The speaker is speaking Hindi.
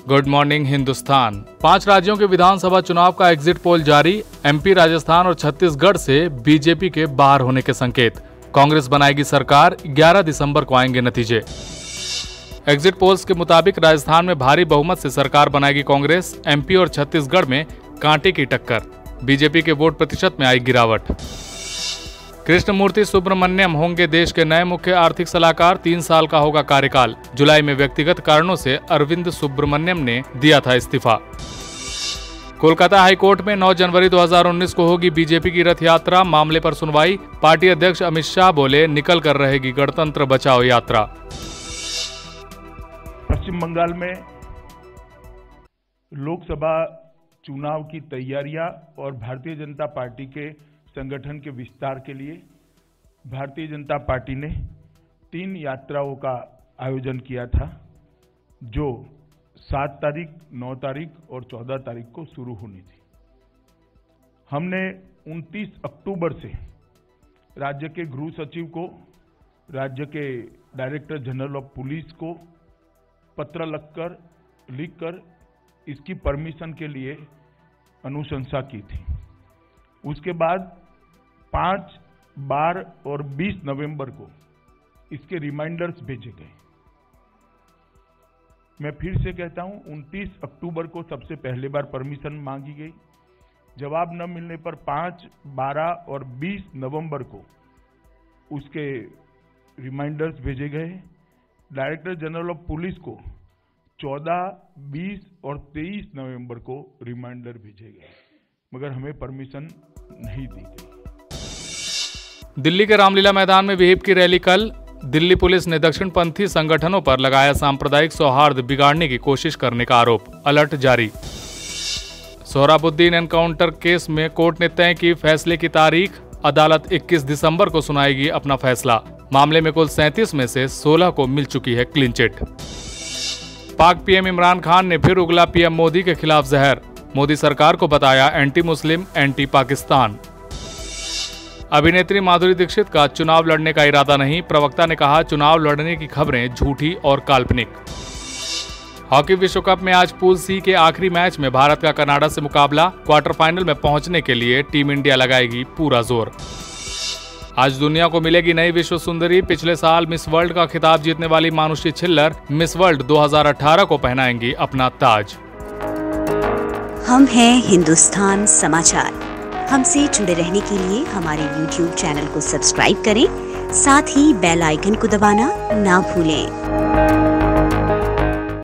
Good morning Hindustan. 5 राज्यों के विधानसभा चुनाव का एग्जिट पोल जारी। एमपी, राजस्थान और छत्तीसगढ़ से बीजेपी के बाहर होने के संकेत। कांग्रेस बनाएगी सरकार, 11 दिसंबर को आएंगे नतीजे। एग्जिट पोल्स के मुताबिक राजस्थान में भारी बहुमत से सरकार बनाएगी कांग्रेस। एमपी और छत्तीसगढ़ में कांटे की टक्कर। बीजेपी के वोट प्रतिशत में आई गिरावट। कृष्णमूर्ति सुब्रमण्यम होंगे देश के नए मुख्य आर्थिक सलाहकार। 3 साल का होगा कार्यकाल। जुलाई में व्यक्तिगत कारणों से अरविंद सुब्रमण्यम ने दिया था इस्तीफा। कोलकाता हाईकोर्ट में 9 जनवरी 2019 को होगी बीजेपी की रथ यात्रा। मामले पर सुनवाई। पार्टी अध्यक्ष अमित शाह बोले, निकल कर रहेगी गणतंत्र बचाओ यात्रा। पश्चिम बंगाल में लोकसभा चुनाव की तैयारियां और भारतीय जनता पार्टी के संगठन के विस्तार के लिए भारतीय जनता पार्टी ने 3 यात्राओं का आयोजन किया था, जो 7 तारीख, 9 तारीख और 14 तारीख को शुरू होनी थी। हमने 29 अक्टूबर से राज्य के गृह सचिव को, राज्य के डायरेक्टर जनरल ऑफ पुलिस को पत्र लिखकर इसकी परमिशन के लिए अनुशंसा की थी। उसके बाद 5, 12 और 20 नवंबर को इसके रिमाइंडर्स भेजे गए। मैं फिर से कहता हूं, 29 अक्टूबर को सबसे पहले बार परमिशन मांगी गई। जवाब न मिलने पर 5, 12 और 20 नवंबर को उसके रिमाइंडर्स भेजे गए। डायरेक्टर जनरल ऑफ पुलिस को 14, 20 और 23 नवंबर को रिमाइंडर भेजे गए, मगर हमें परमिशन नहीं दी गई। दिल्ली के रामलीला मैदान में विहिप की रैली कल। दिल्ली पुलिस ने दक्षिणपंथी संगठनों पर लगाया सांप्रदायिक सौहार्द बिगाड़ने की कोशिश करने का आरोप। अलर्ट जारी। सोहराबुद्दीन एनकाउंटर केस में कोर्ट ने तय की फैसले की तारीख। अदालत 21 दिसंबर को सुनाएगी अपना फैसला। मामले में कुल 37 में से 16 को मिल चुकी है clean chit. Pak PM Imran Khan ने फिर उगला पीएम मोदी के खिलाफ जहर। मोदी सरकार को बताया एंटी मुस्लिम, एंटी पाकिस्तान। अभिनेत्री माधुरी दीक्षित का चुनाव लड़ने का इरादा नहीं। प्रवक्ता ने कहा, चुनाव लड़ने की खबरें झूठी और काल्पनिक। हॉकी विश्व कप में आज पूल सी के आखिरी मैच में भारत का कनाडा से मुकाबला। क्वार्टर फाइनल में पहुंचने के लिए टीम इंडिया लगाएगी पूरा जोर। आज दुनिया को मिलेगी नई विश्व सुंदरी। पिछले साल मिस वर्ल्ड का खिताब जीतने वाली मानुषी छिल्लर मिस वर्ल्ड 2018 को पहनाएंगी अपना ताज। हम हैं हिंदुस्तान समाचार। हमसे जुड़े रहने के लिए हमारे YouTube चैनल को सब्सक्राइब करें, साथ ही बेल आइकन को दबाना ना भूलें।